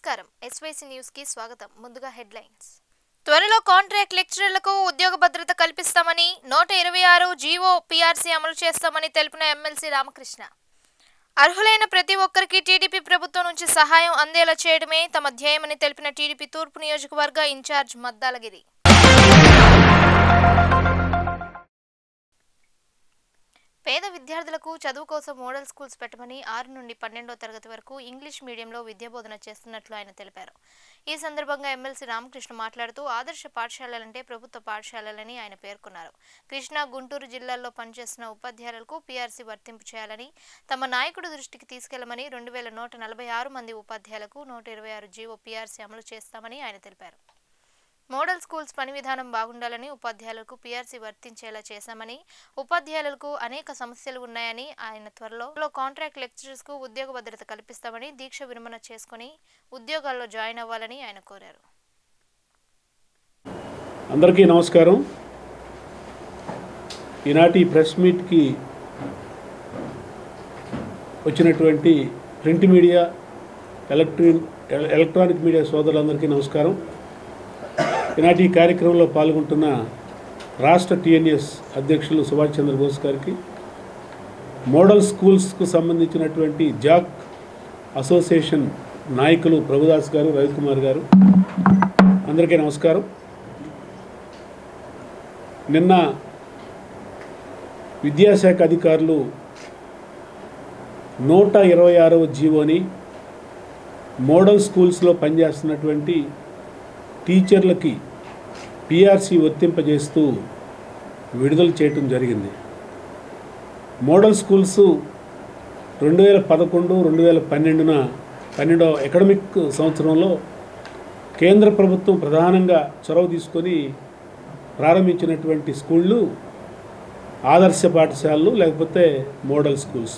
నమస్కారం SYC news కి స్వాగతం ముందుగా హెడ్లైన్స్ త్వరలో కాంట్రాక్ట్ లెక్చరర్లకు ఉద్యోగ భద్రత కల్పిస్తామని 126 జీవో పీఆర్సీ అమలు చేస్తామని తెలిపిన ఎమ్మెల్సీ రామకృష్ణ అర్హులైన ప్రతి ఒక్కరికి టీడీపీ ప్రభుత్వం నుంచి సహాయం అందేలా చేయడమే తమ ధ్యేయమని తెలిపిన టీడీపీ తూర్పు నియోజకవర్గ ఇన్ఛార్జ్ మద్దాలగిరి పేద విద్యార్థులకు చదువు కోసం మోడల్ స్కూల్స్ పెట్టమని 6 నుండి 12వ తరగతి వరకు ఇంగ్లీష్ మీడియంలో విద్యాబోధన చేస్తున్నట్లు ఆయన తెలిపారు. ఈ సందర్భంగా ఎమ్మెల్సీ రామకృష్ణ మాట్లాడుతూ ఆదర్శ పాఠశాలలంటే ప్రభుత్వ పాఠశాలలని ఆయన పేర్కొన్నారు. కృష్ణా, గుంటూరు జిల్లాల్లో పనిచేస్తున్న ఉపాధ్యాయులకు పీఆర్సీ వర్తింపు చేయాలని తమ నాయకుడి దృష్టికి తీసుకెళ్లమని 2146 మంది ఉపాధ్యాయులకు 126 జీవో పీఆర్సీ అమలు చేస్తామని ఆయన తెలిపారు. మోడల్ స్కూల్స్ పని విధానం బాగుండాలని ఉపాధ్యాయులకు పీఆర్సీ వర్తించేలా చేశామని ఉపాధ్యాయులకు అనేక సమస్యలు ఉన్నాయని ఆయన త్వరలో కాంట్రాక్ట్ లెక్చరర్స్ కు ఉద్యోగ భద్రత కల్పిస్తామని దీక్ష విరమణ చేసుకుని ఉద్యోగాల్లో జాయిన్ అవ్వాలని ఆయన కోరారు. అందరికీ నమస్కారం. ఈనాటి ప్రెస్ మీట్ కి వచ్చినటువంటి ప్రింట్ మీడియా, ఎలక్ట్రానిక్ మీడియా సోదరులందరికీ నమస్కారం. ఈనాటి కార్యక్రమంలో పాల్గొంటున్న రాష్ట్ర టీఎన్ఎస్ అధ్యక్షులు సుభాష్ చంద్రబోస్ గారికి, మోడల్ స్కూల్స్కు సంబంధించినటువంటి జాక్ అసోసియేషన్ నాయకులు ప్రభుదాస్ గారు, రవికుమార్ గారు, అందరికీ నమస్కారం. నిన్న విద్యాశాఖ అధికారులు 126వ జీవోని మోడల్ స్కూల్స్లో పనిచేస్తున్నటువంటి టీచర్లకి పీఆర్సీ వర్తింపజేస్తూ విడుదల చేయటం జరిగింది. మోడల్ స్కూల్స్ 2011-2012 అకాడమిక్ సంవత్సరంలో కేంద్ర ప్రభుత్వం ప్రధానంగా చొరవ తీసుకొని ప్రారంభించినటువంటి స్కూళ్ళు ఆదర్శ పాఠశాలలు లేకపోతే మోడల్ స్కూల్స్.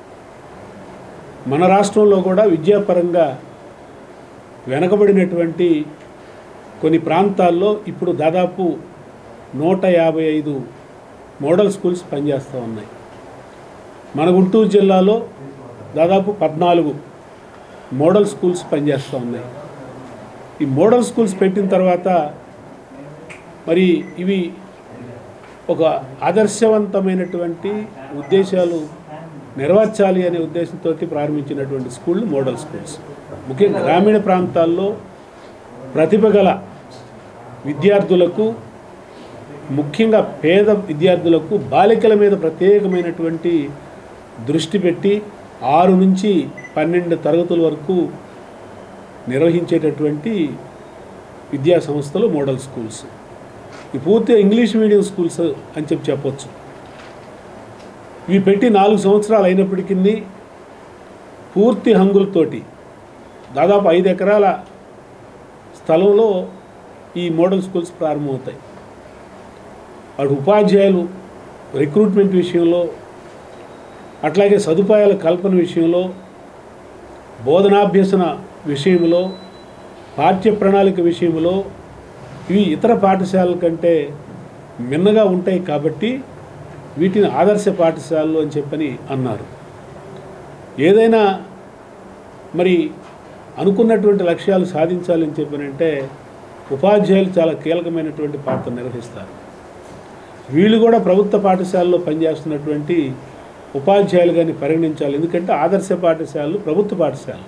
మన రాష్ట్రంలో కూడా విద్యాపరంగా వెనకబడినటువంటి కొన్ని ప్రాంతాల్లో ఇప్పుడు దాదాపు 155 మోడల్ స్కూల్స్ పనిచేస్తూ ఉన్నాయి. మన గుంటూరు జిల్లాలో దాదాపు 14 మోడల్ స్కూల్స్ పనిచేస్తూ ఉన్నాయి. ఈ మోడల్ స్కూల్స్ పెట్టిన తర్వాత మరి ఇవి ఒక ఆదర్శవంతమైనటువంటి ఉద్దేశాలు నెరవేర్చాలి అనే ఉద్దేశంతో ప్రారంభించినటువంటి స్కూళ్ళు మోడల్ స్కూల్స్. ముఖ్యంగా గ్రామీణ ప్రాంతాల్లో ప్రతిభ గల విద్యార్థులకు, ముఖ్యంగా పేద విద్యార్థులకు బాలికల మీద ప్రత్యేకమైనటువంటి దృష్టి పెట్టి 6 నుంచి 12 తరగతుల వరకు నిర్వహించేటటువంటి విద్యా సంస్థలు మోడల్ స్కూల్స్. ఈ పూర్తిగా ఇంగ్లీష్ మీడియం స్కూల్స్ అని చెప్పొచ్చు. ఇవి పెట్టి 4 సంవత్సరాలు అయినప్పటికీ పూర్తి హంగులతోటి దాదాపు 5 ఎకరాల స్థలంలో ఈ మోడల్ స్కూల్స్ ప్రారంభమవుతాయి. వాటి ఉపాధ్యాయులు రిక్రూట్మెంట్ విషయంలో, అట్లాగే సదుపాయాల కల్పన విషయంలో, బోధనాభ్యసన విషయంలో, పాఠ్య ప్రణాళిక విషయంలో ఇవి ఇతర పాఠశాలల కంటే మిన్నగా ఉంటాయి. కాబట్టి వీటిని ఆదర్శ పాఠశాలలు అని చెప్పని అన్నారు. ఏదైనా మరి అనుకున్నటువంటి లక్ష్యాలు సాధించాలని చెప్పనంటే ఉపాధ్యాయులు చాలా కీలకమైనటువంటి పాత్ర నిర్వహిస్తారు. వీళ్ళు కూడా ప్రభుత్వ పాఠశాలలో పనిచేస్తున్నటువంటి ఉపాధ్యాయులుగాని పరిగణించాలి. ఎందుకంటే ఆదర్శ పాఠశాలలు ప్రభుత్వ పాఠశాలలు.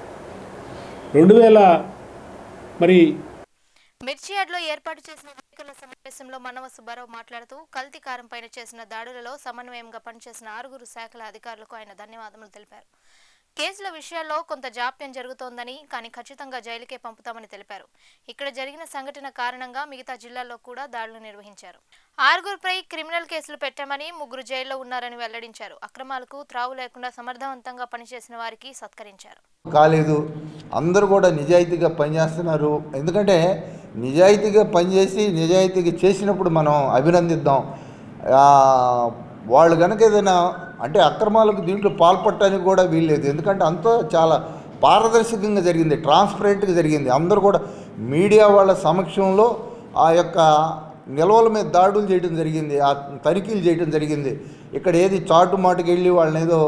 2000 మరి మిర్చియాడ్లో ఏర్పాటు చేసిన విలేకరుల సమావేశంలో మనవ సుబ్బారావు మాట్లాడుతూ కల్తీ కారం పైన చేసిన దాడులలో సమన్వయంగా పనిచేసిన 6 శాఖల అధికారులకు ఆయన ధన్యవాదాలు తెలిపారు. కేసుల విషయాల్లో కొంత జాప్యం జరుగుతోందని, కానీ ఖచ్చితంగా జైలుకే పంపుతామని తెలిపారు. ఇక్కడ జరిగిన సంఘటన కారణంగా మిగతా జిల్లాల్లో కూడా దాడులు నిర్వహించారు. 6పై క్రిమినల్ కేసులు పెట్టామని, 3 జైల్లో ఉన్నారని వెల్లడించారు. అక్రమాలకు త్రావు లేకుండా సమర్థవంతంగా పనిచేసిన వారికి సత్కరించారు. కాలేదు, అందరూ కూడా నిజాయితీగా పనిచేస్తున్నారు. ఎందుకంటే నిజాయితీగా పనిచేసి నిజాయితీగా చేసినప్పుడు మనం అభినందిద్దాం. వాళ్ళు కనుక ఏదైనా అంటే అక్రమాలకు దీంట్లో పాల్పడటానికి కూడా వీల్లేదు. ఎందుకంటే అంతా చాలా పారదర్శకంగా జరిగింది, ట్రాన్స్పరెంట్గా జరిగింది. అందరూ కూడా మీడియా వాళ్ళ సమక్షంలో ఆ యొక్క నిల్వల మీద దాడులు చేయడం జరిగింది, ఆ తనిఖీలు చేయడం జరిగింది. ఇక్కడ ఏది చాటు మాటుకు వెళ్ళి వాళ్ళని ఏదో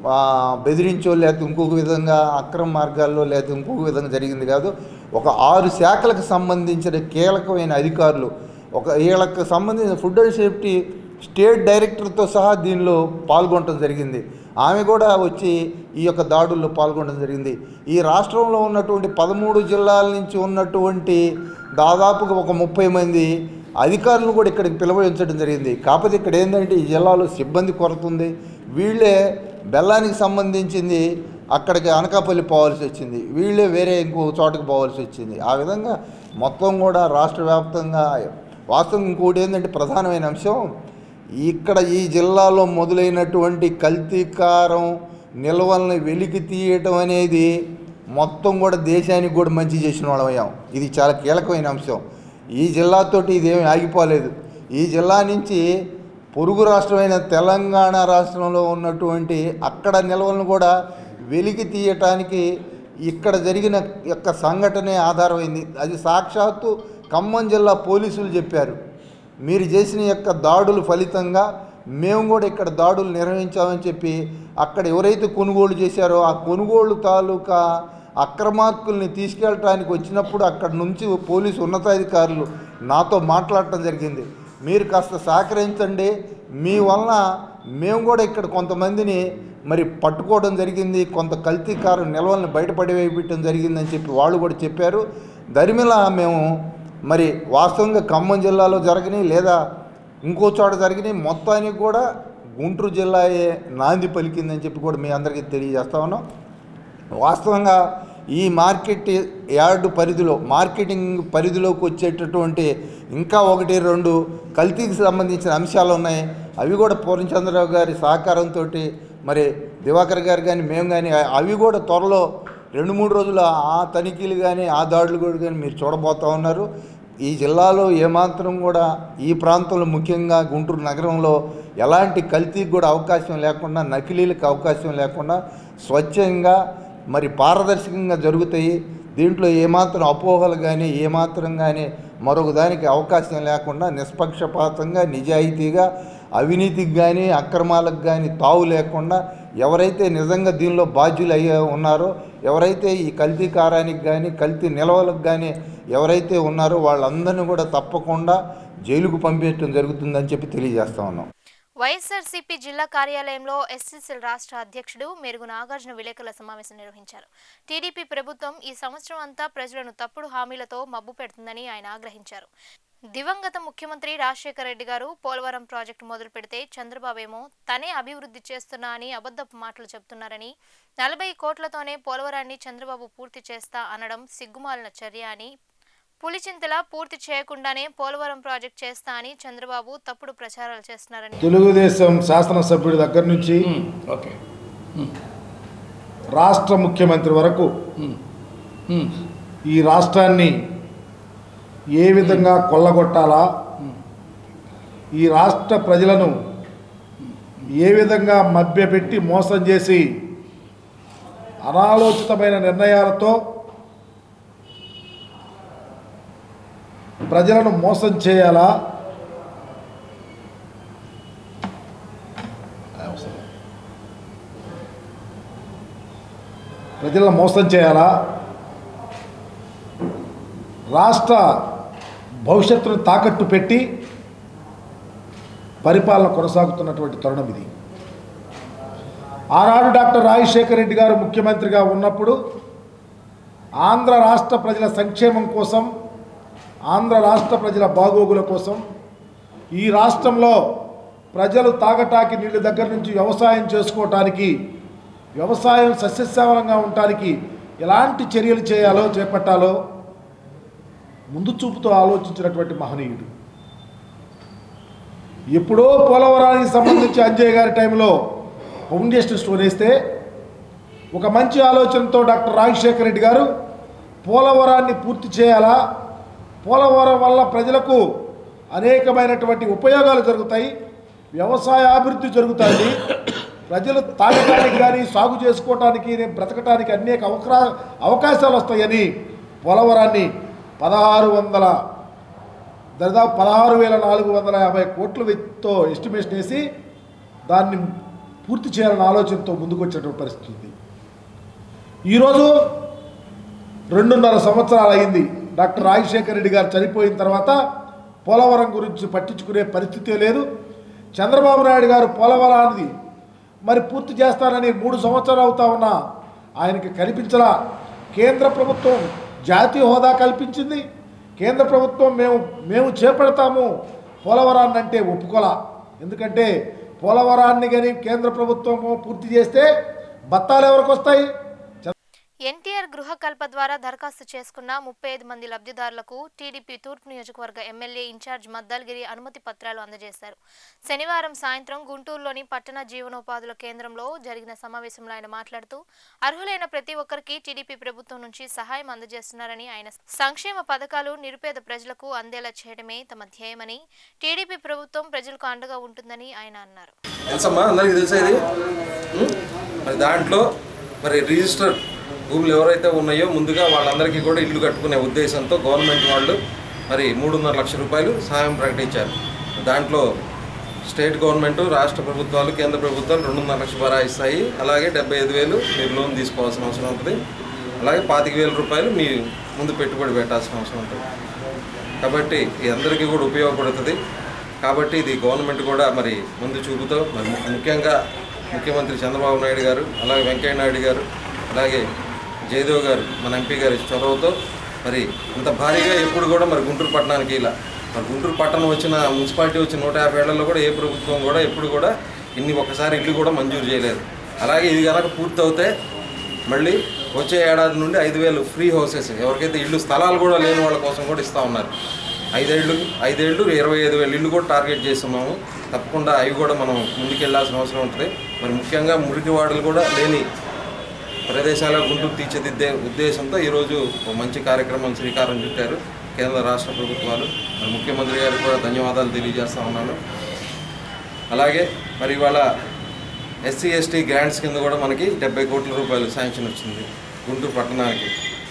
బెదిరించో లేకపోతే ఇంకొక విధంగా అక్రమ మార్గాల్లో లేకపోతే ఇంకొక విధంగా జరిగింది కాదు. ఒక 6 శాఖలకు సంబంధించిన కీలకమైన అధికారులు, వీళ్ళకి సంబంధించిన ఫుడ్ అండ్ సేఫ్టీ స్టేట్ డైరెక్టర్తో సహా దీనిలో పాల్గొనడం జరిగింది. ఆమె కూడా వచ్చి ఈ యొక్క దాడుల్లో పాల్గొనడం జరిగింది. ఈ రాష్ట్రంలో ఉన్నటువంటి 13 జిల్లాల నుంచి ఉన్నటువంటి దాదాపుగా ఒక 30 మంది అధికారులను కూడా ఇక్కడికి పిలువరించడం జరిగింది. కాకపోతే ఇక్కడ ఏంటంటే ఈ జిల్లాలో సిబ్బంది కొరత ఉంది. వీళ్ళే బెల్లానికి సంబంధించింది అక్కడికి అనకాపల్లి పోవాల్సి వచ్చింది, వీళ్ళే వేరే ఇంకో చోటకి పోవాల్సి వచ్చింది. ఆ విధంగా మొత్తం కూడా రాష్ట్ర వ్యాప్తంగా వాస్తవం. ఇంకోటి ఏంటంటే ప్రధానమైన అంశం, ఇక్కడ ఈ జిల్లాలో మొదలైనటువంటి కల్తీ కారం నిల్వల్ని వెలికి తీయటం అనేది మొత్తం కూడా దేశానికి కూడా మంచి చేసిన వాళ్ళమయ్యాం. ఇది చాలా కీలకమైన అంశం. ఈ జిల్లాతోటి ఇదేమీ ఆగిపోలేదు. ఈ జిల్లా నుంచి పొరుగు రాష్ట్రమైన తెలంగాణ రాష్ట్రంలో ఉన్నటువంటి అక్కడ నిల్వలను కూడా వెలికి తీయటానికి ఇక్కడ జరిగిన యొక్క సంఘటనే ఆధారమైంది. అది సాక్షాత్తు ఖమ్మం జిల్లా పోలీసులు చెప్పారు. మీరు చేసిన యొక్క దాడుల ఫలితంగా మేము కూడా ఇక్కడ దాడులు నిర్వహించామని చెప్పి అక్కడ ఎవరైతే కొనుగోలు చేశారో ఆ కొనుగోలు తాలూకా అక్రమార్కుల్ని తీసుకెళ్ళటానికి వచ్చినప్పుడు అక్కడ నుంచి పోలీసు ఉన్నతాధికారులు నాతో మాట్లాడటం జరిగింది. మీరు కాస్త సహకరించండి, మీ వలన మేము కూడా ఇక్కడ కొంతమందిని మరి పట్టుకోవడం జరిగింది, కొంత కల్తీకారం నిల్వల్ని బయటపడివేయటం జరిగిందని చెప్పి వాళ్ళు కూడా చెప్పారు. దరిమిలా మేము మరి వాస్తవంగా ఖమ్మం జిల్లాలో జరిగినాయి లేదా ఇంకో చోట జరిగినాయి, మొత్తానికి కూడా గుంటూరు జిల్లాయే నాంది పలికిందని చెప్పి కూడా మీ అందరికీ తెలియజేస్తా ఉన్నాం. వాస్తవంగా ఈ మార్కెట్ యార్డు పరిధిలో మార్కెటింగ్ పరిధిలోకి వచ్చేటటువంటి ఇంకా 1-2 కల్తీకి సంబంధించిన అంశాలు ఉన్నాయి. అవి కూడా పూర్ణచంద్రరావు గారి సహకారంతో మరి దివాకర్ గారు కానీ మేము కానీ అవి కూడా త్వరలో 2-3 రోజుల ఆ తనిఖీలు కానీ ఆ దాడులు కూడా కానీ మీరు చూడబోతూ ఉన్నారు. ఈ జిల్లాలో ఏమాత్రం కూడా ఈ ప్రాంతంలో ముఖ్యంగా గుంటూరు నగరంలో ఎలాంటి కల్తీకి కూడా అవకాశం లేకుండా, నకిలీలకు అవకాశం లేకుండా స్వచ్ఛంగా మరి పారదర్శకంగా జరుగుతాయి. దీంట్లో ఏమాత్రం అపోహలు కానీ ఏమాత్రం కానీ మరొక దానికి అవకాశం లేకుండా నిష్పక్షపాతంగా నిజాయితీగా అవినీతికి కానీ అక్రమాలకు కానీ తావు లేకుండా ఎవరైతే నిజంగా దీనిలో బాధ్యులు అయ్యే ఉన్నారో, ఎవరైతే ఈ కల్తీ కారానికి కానీ కల్తీ నిల్వలకు కానీ ఎవరైతే ఉన్నారో వాళ్ళందరినీ కూడా తప్పకుండా జైలుకు పంపించడం జరుగుతుందని చెప్పి తెలియజేస్తా ఉన్నాం. వైఎస్ఆర్సీపీ జిల్లా కార్యాలయంలో ఎస్సీసీఎల్ రాష్ట్ర అధ్యక్షుడు మేరుగు నాగార్జున విలేకరుల సమావేశం నిర్వహించారు. టీడీపీ ప్రభుత్వం ఈ సంవత్సరం అంతా ప్రజలను తప్పుడు హామీలతో మబ్బు పెడుతుందని ఆయన ఆగ్రహించారు. దివంగత ముఖ్యమంత్రి రాజశేఖర రెడ్డి గారు పోలవరం ప్రాజెక్టు మొదలు పెడితే చంద్రబాబేమో తనే అభివృద్ధి చేస్తున్నా అని అబద్ధపు మాటలు చెబుతున్నారని, 40 కోట్లతోనే పోలవరాన్ని చంద్రబాబు పూర్తి చేస్తా అనడం సిగ్గుమాలిన చర్య అని, పులిచింతల పూర్తి చేయకుండానే పోలవరం ప్రాజెక్ట్ చేస్తా అని చంద్రబాబు తప్పుడు ప్రచారాలు చేస్తున్నారని తెలుగుదేశం శాసనసభ్యుడి దగ్గర నుంచి రాష్ట్ర ముఖ్యమంత్రి వరకు ఈ రాష్ట్రాన్ని ఏ విధంగా కొల్లగొట్టాలా, ఈ రాష్ట్ర ప్రజలను ఏ విధంగా మభ్యపెట్టి మోసం చేసి అనాలోచితమైన నిర్ణయాలతో ప్రజలను మోసం చేయాలా, ప్రజలను మోసం చేయాలా, రాష్ట్ర భవిష్యత్తును తాకట్టు పెట్టి పరిపాలన కొనసాగుతున్నటువంటి తరుణం ఇది. ఆనాడు డాక్టర్ రాజశేఖర రెడ్డి గారు ముఖ్యమంత్రిగా ఉన్నప్పుడు ఆంధ్ర రాష్ట్ర ప్రజల సంక్షేమం కోసం, ఆంధ్ర రాష్ట్ర ప్రజల బాగోగుల కోసం ఈ రాష్ట్రంలో ప్రజలు తాగటాకి నీళ్ళ దగ్గర నుంచి వ్యవసాయం చేసుకోవటానికి, వ్యవసాయం సస్యశ్యామలంగా ఉండటానికి ఎలాంటి చర్యలు చేపట్టాలో ముందు చూపుతో ఆలోచించినటువంటి మహనీయుడు. ఎప్పుడో పోలవరానికి సంబంధించి అంజయ్య గారి టైంలో ఫౌండేషన్ స్టోన్ వేస్తే ఒక మంచి ఆలోచనతో డాక్టర్ రాజశేఖర రెడ్డి గారు పోలవరాన్ని పూర్తి చేయాలా, పోలవరం వల్ల ప్రజలకు అనేకమైనటువంటి ఉపయోగాలు జరుగుతాయి, వ్యవసాయ అభివృద్ధి జరుగుతుంది, ప్రజలు తాగడానికి కానీ సాగు చేసుకోవటానికి బ్రతకటానికి అనేక అవకాశాలు వస్తాయని పోలవరాన్ని దాదాపు 16,450 కోట్ల తో ఎస్టిమేషన్ వేసి దాన్ని పూర్తి చేయాలన్న ఆలోచనతో ముందుకు వచ్చేటువంటి పరిస్థితి ఉంది. ఈరోజు 2.5 సంవత్సరాలు అయింది డాక్టర్ రాజశేఖర రెడ్డి గారు చనిపోయిన తర్వాత పోలవరం గురించి పట్టించుకునే పరిస్థితే లేదు. చంద్రబాబు నాయుడు గారు పోలవరాన్ని మరి పూర్తి చేస్తానని 3 సంవత్సరాలు అవుతా ఉన్నా ఆయనకి కనిపించలా. కేంద్ర ప్రభుత్వం జాతీయ హోదా కల్పించింది. కేంద్ర ప్రభుత్వం మేము చేపడతాము పోలవరాన్ని అంటే ఒప్పుకోలా. ఎందుకంటే పోలవరాన్ని కానీ కేంద్ర ప్రభుత్వము పూర్తి చేస్తే బత్తాలు ఎవరికి వస్తాయి? ఎన్టీఆర్ గృహకల్ప ద్వారా దరఖాస్తు చేసుకున్న 35 మంది లబ్ధిదారులకు టీడీపీ తూర్పు నియోజకవర్గ ఎమ్మెల్యే ఇన్ఛార్జ్ మద్దాలగిరి అనుమతి పత్రాలు అందజేశారు. శనివారం సాయంత్రం గుంటూరులోని పట్టణ జీవనోపాధుల కేంద్రంలో జరిగిన సమావేశంలో ఆయన మాట్లాడుతూ అర్హులైన ప్రతి ఒక్కరికి టీడీపీ ప్రభుత్వం నుంచి సహాయం అందజేస్తున్నారని, ఆయన సంక్షేమ పథకాలు నిరుపేద ప్రజలకు అందేలా చేయడమే తమ ధ్యేయమని, టీడీపీ ప్రభుత్వం ప్రజలకు అండగా ఉంటుందని ఆయన అన్నారు. భూములు ఎవరైతే ఉన్నాయో ముందుగా వాళ్ళందరికీ కూడా ఇల్లు కట్టుకునే ఉద్దేశంతో గవర్నమెంట్ వాళ్ళు మరి 3.5 లక్షల రూపాయలు సహాయం ప్రకటించారు. దాంట్లో స్టేట్ గవర్నమెంట్, రాష్ట్ర ప్రభుత్వాలు, కేంద్ర ప్రభుత్వాలు 2.5 లక్షలు బరాయిస్తాయి. అలాగే 75,000 మీరు లోన్ తీసుకోవాల్సిన అవసరం ఉంటుంది. అలాగే 25,000 రూపాయలు మీ ముందు పెట్టుబడి పెట్టాల్సిన అవసరం ఉంటుంది. కాబట్టి అందరికీ కూడా ఉపయోగపడుతుంది. కాబట్టి ఇది గవర్నమెంట్ కూడా మరి ముందు చూపుతో మరి ముఖ్యంగా ముఖ్యమంత్రి చంద్రబాబు నాయుడు గారు, అలాగే వెంకయ్య నాయుడు గారు, అలాగే జయదేవ్ గారు మన ఎంపీ గారి చొరవతో మరి ఇంత భారీగా ఎప్పుడు కూడా మరి గుంటూరు పట్టణానికి ఇలా మరి గుంటూరు పట్టణం వచ్చిన మున్సిపాలిటీ వచ్చిన 150 ఏళ్లలో కూడా ఏ ప్రభుత్వం కూడా ఎప్పుడు కూడా ఒక్కసారి ఇల్లు కూడా మంజూరు చేయలేదు. అలాగే ఇది కనుక పూర్తి అవుతే మళ్ళీ వచ్చే ఏడాది నుండి 5,000 ఫ్రీ హౌసెస్ ఎవరికైతే ఇల్లు స్థలాలు కూడా లేని వాళ్ళ కోసం కూడా ఇస్తూ ఉన్నారు. 5 ఏళ్ళు 25,000 ఇల్లు కూడా టార్గెట్ చేస్తున్నాము. తప్పకుండా అవి కూడా మనం ముందుకెళ్లాల్సిన అవసరం ఉంటుంది. మరి ముఖ్యంగా మురికివాడలు కూడా లేని ప్రదేశాల గుంటూరు తీర్చిదిద్దే ఉద్దేశంతో ఈరోజు మంచి కార్యక్రమం శ్రీకారం చుట్టారు కేంద్ర రాష్ట్ర ప్రభుత్వాలు. మరి ముఖ్యమంత్రి గారికి కూడా ధన్యవాదాలు తెలియజేస్తూ ఉన్నాను. అలాగే మరి ఇవాళ ఎస్సీ ఎస్టీ గ్రాంట్స్ కింద కూడా మనకి 70 కోట్ల రూపాయలు శాంక్షన్ వచ్చింది గుంటూరు పట్టణానికి.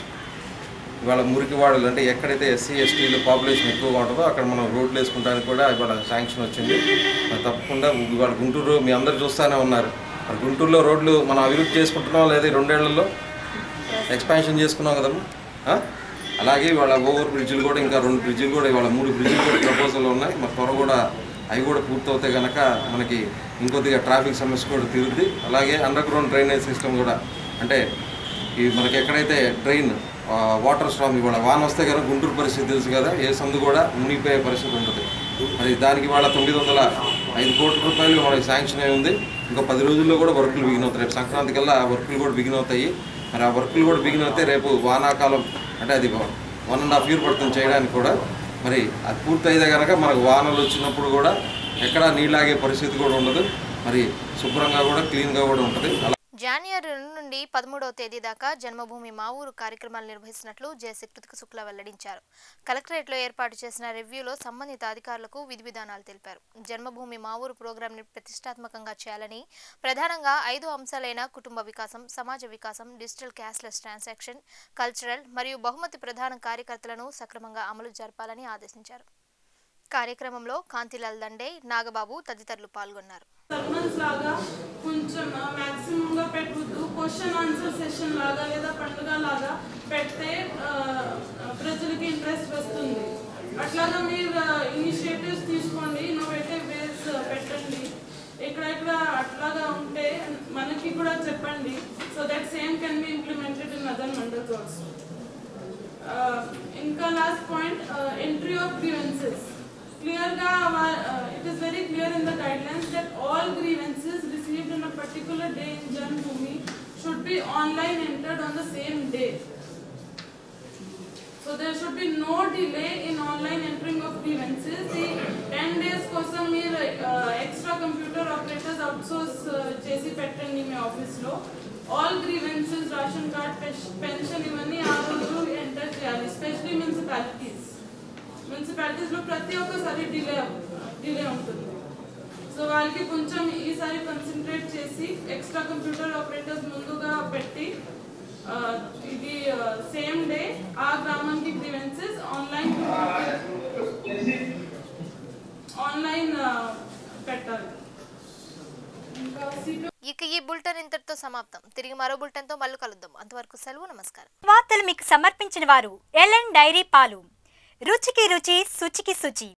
ఇవాళ మురికివాడలు అంటే ఎక్కడైతే ఎస్సీ ఎస్టీలు పాపులేషన్ ఎక్కువగా ఉంటుందో అక్కడ మనం రోడ్లు వేసుకుంటానికి కూడా ఇవాళ శాంక్షన్ వచ్చింది. తప్పకుండా ఇవాళ గుంటూరు మీ అందరూ చూస్తూనే ఉన్నారు. మరి గుంటూరులో రోడ్లు మనం అభివృద్ధి చేసుకుంటున్నాం లేదా 2 ఏళ్లలో ఎక్స్పాన్షన్ చేసుకున్నాం కదమ్మా. అలాగే ఇవాళ ఓవర్ బ్రిడ్జిలు కూడా ఇంకా 2 బ్రిడ్జిలు కూడా ఇవాళ 3 బ్రిడ్జిలు కూడా ప్రపోజల్ ఉన్నాయి. మరి త్వర కూడా అవి కూడా పూర్తవుతాయి కనుక మనకి ఇంకొద్దిగా ట్రాఫిక్ సమస్య కూడా తీరుద్ది. అలాగే అండర్ గ్రౌండ్ డ్రైనేజ్ సిస్టమ్ కూడా అంటే ఈ మనకి ఎక్కడైతే డ్రైన్ వాటర్ స్ట్రామ్ ఇవాళ వాన వస్తే కనుక గుంటూరు పరిస్థితి తెలుసు కదా, ఏ సందు కూడా మునిగిపోయే పరిస్థితి ఉంటుంది. మరి దానికి వాళ్ళ 905 కోట్ల రూపాయలు మనకి శాంక్షన్ అయి ఉంది. ఇంకో 10 రోజుల్లో కూడా వర్కులు బిగిన్ అవుతాయి. రేపు సంక్రాంతి కల్లా ఆ వర్కులు కూడా బిగిన్ అవుతాయి. మరి ఆ వర్కులు కూడా బిగిన్ అవుతాయి. రేపు వానాకాలం అంటే అది 1.5 year పడుతుంది చేయడానికి కూడా. మరి అది పూర్తయితే కనుక మనకు వానలు వచ్చినప్పుడు కూడా ఎక్కడా నీళ్ళాగే పరిస్థితి కూడా ఉండదు. మరి శుభ్రంగా కూడా క్లీన్గా కూడా ఉంటుంది. జనవరి 2 నుండి 13వ తేదీ దాకా జన్మభూమి మా ఊరు కార్యక్రమాలు నిర్వహిస్తున్నట్లు జేసీ కృతిక శుక్లా వెల్లడించారు. కలెక్టరేట్లో ఏర్పాటు చేసిన రివ్యూలో సంబంధిత అధికారులకు విధి విధానాలు తెలిపారు. జన్మభూమి మా ఊరు ప్రోగ్రాంని ప్రతిష్టాత్మకంగా చేయాలని, ప్రధానంగా 5 అంశాలైన కుటుంబ వికాసం, సమాజ వికాసం, డిజిటల్ క్యాష్లెస్ ట్రాన్సాక్షన్, కల్చరల్ మరియు బహుమతి ప్రధాన కార్యకర్తలను సక్రమంగా అమలు జరపాలని ఆదేశించారు. కార్యక్రమంలో కాంతిలాల్ దండే, నాగబాబు తదితరులు పాల్గొన్నారు. సర్మన్స్ లాగా కొంచెం మ్యాక్సిమంగా పెట్టవద్దు. క్వశ్చన్ ఆన్సర్ సెషన్ లాగా లేదా పండుగ లాగా పెడితే ప్రజలకి ఇంట్రెస్ట్ వస్తుంది. అట్లాగా మీరు ఇనిషియేటివ్స్ తీసుకోండి, ఇన్నోవేటివ్ వేస్ పెట్టండి. ఎక్కడెక్కడ అట్లాగా ఉంటే మనకి కూడా చెప్పండి. So that same can be implemented in other mandals also. ఇంకా last point, entry of grievances. Clearly, it is very clear in the guidelines that all grievances received on a particular day in Janmabhoomi should be online entered on the same day. So there should be no delay in online entering of grievances. The 10 days kosam meer extra computer operators outsource chesi pettandi me office lo. All grievances, ration card, pension ivanni aa roju enter cheyali, especially municipalities లో ప్రతి ఒక్కసారి delay ఉంటుంది. So వాళ్ళకి కొంచెం ఈసారి concentrate చేసి extra computer operators ముందుగా పెట్టి ఇది సేమ్ డే ఆ గ్రామానికి గ్రీవెన్సెస్ ఆన్లైన్ పెట్టాలి. ఇంకా ఇక ఈ బులెటిన్ ఇంతటితో సమాప్తం. తిరిగి మరో బులెటిన్తో మళ్ళీ కలుద్దాం. అంతవరకు సెలవు, నమస్కారం. వార్తలు మీకు సమర్పించిన వారు ఎల్ఎన్ డైరీ పాలు, రుచికి రుచి, శుచికి శుచి.